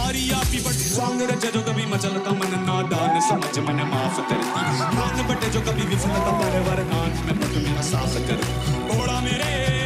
यारी आपी but song रचे जो कभी मचलता मन नादान समझ मन माफ करती मान बटे जो कभी विफलता परवर नाच में पट मेरा साफ कर ओड़ा मेरे